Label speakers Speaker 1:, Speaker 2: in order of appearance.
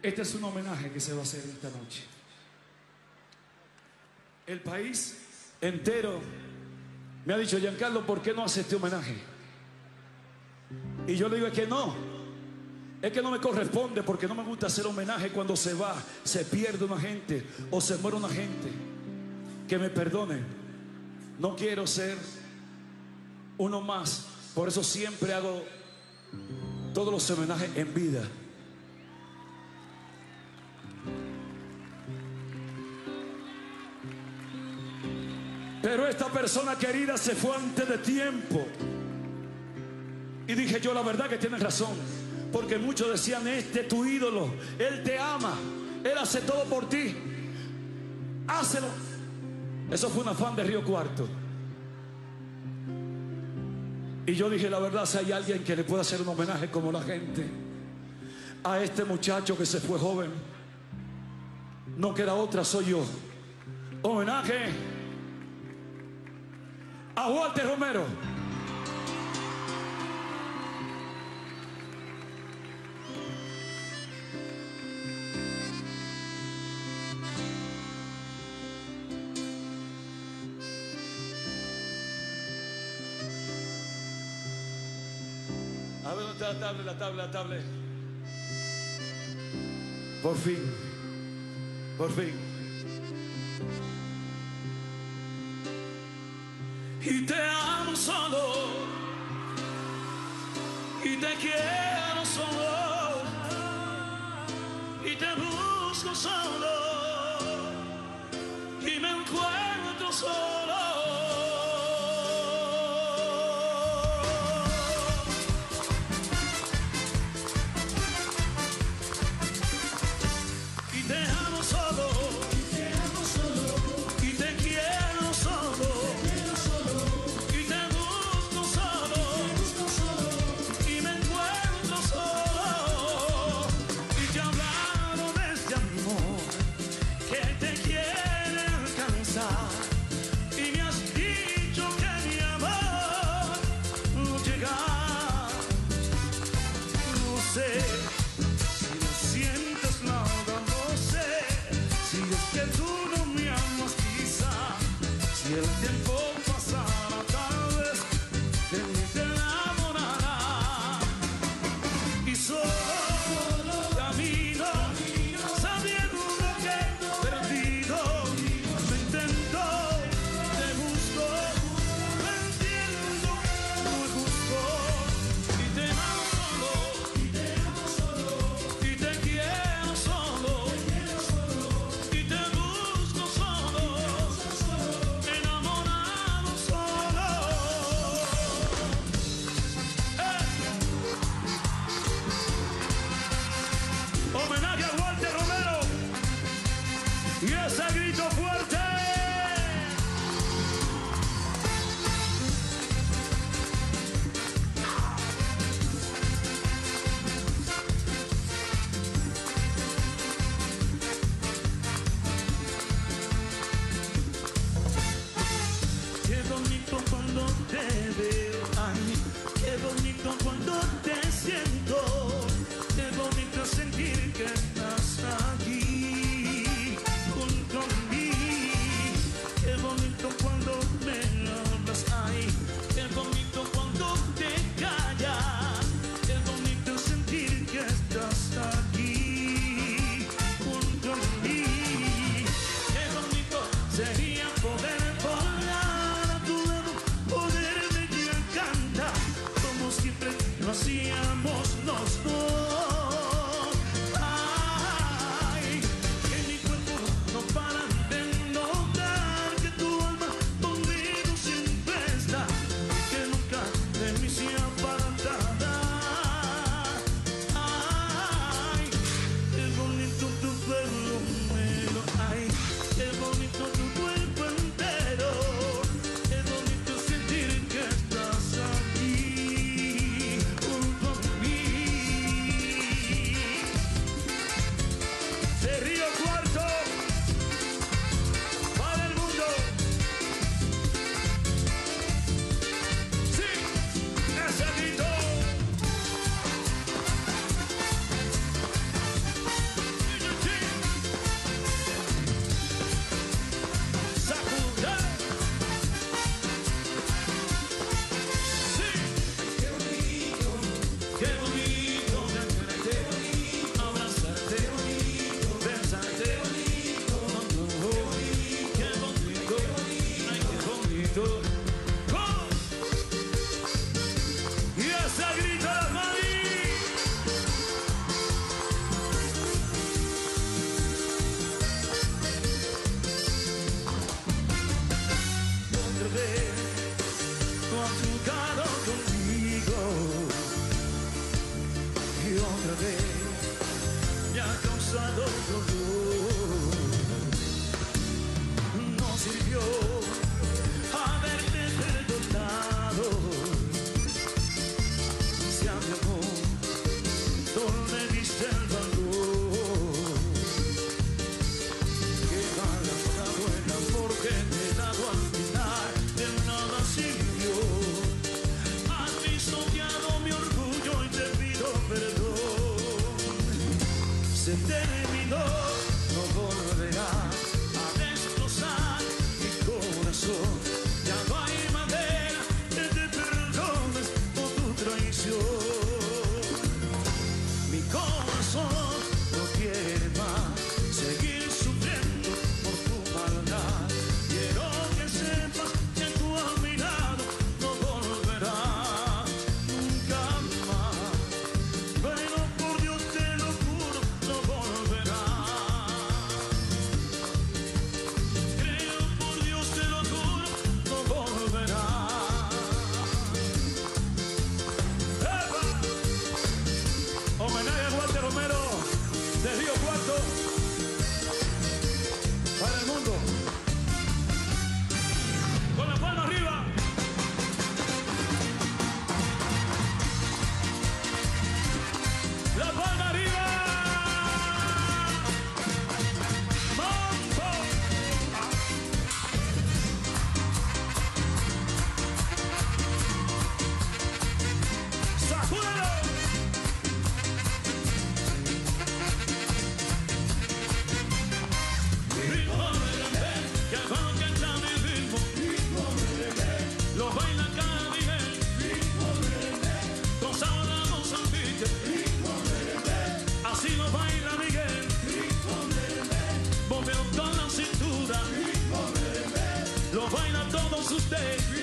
Speaker 1: Este es un homenaje que se va a hacer esta noche. El país entero me ha dicho: Giancarlo, ¿por qué no hace este homenaje? Y yo le digo: es que no me corresponde, porque no me gusta hacer homenaje cuando se va, se pierde una gente o se muere una gente. Que me perdonen, no quiero ser uno más. Por eso siempre hago todos los homenajes en vida. Pero esta persona querida se fue antes de tiempo. Y dije yo: la verdad que tienes razón, porque muchos decían: este es tu ídolo, él te ama, él hace todo por ti, hácelo. Eso fue un afán de Río Cuarto. Y yo dije: la verdad, si hay alguien que le pueda hacer un homenaje como la gente a este muchacho que se fue joven, no queda otra, soy yo. Homenaje a Walter Romero. A ver, ¿dónde está la tabla? Por fin. Y te amo solo, y te quiero solo, y te busco solo, y me encuentro solo. causado dolor. No sirvió haberte perdonado. Si a mi amor tú le diste el valor, que malgastado el amor que te he dado al final, de nada sirvió. Has pisoteado mi orgullo y te pido perdón. Se terminó, no volverá a destrozar mi corazón. Ya no hay manera que te perdones por tu traición. Mi corazón no quiere más seguir sufriendo por tu maldad. Quiero que sepas que tú a mi lado no volverás nunca más. Pero por Dios te lo juro, no volverás. Creo por Dios te lo juro, no volverás. ¡Epa! Homenaje a Walter Romero de Río Cuarto para el mundo. Con la palma arriba. La palma arriba. ¡Mambo! ¡Sacúdelo! Ritmo de bebé, que cuando canta mi ritmo, lo baila cada Miguel, con sabor a Mozambique, así lo baila Miguel, bombeo con la cintura, lo bailan todos ustedes.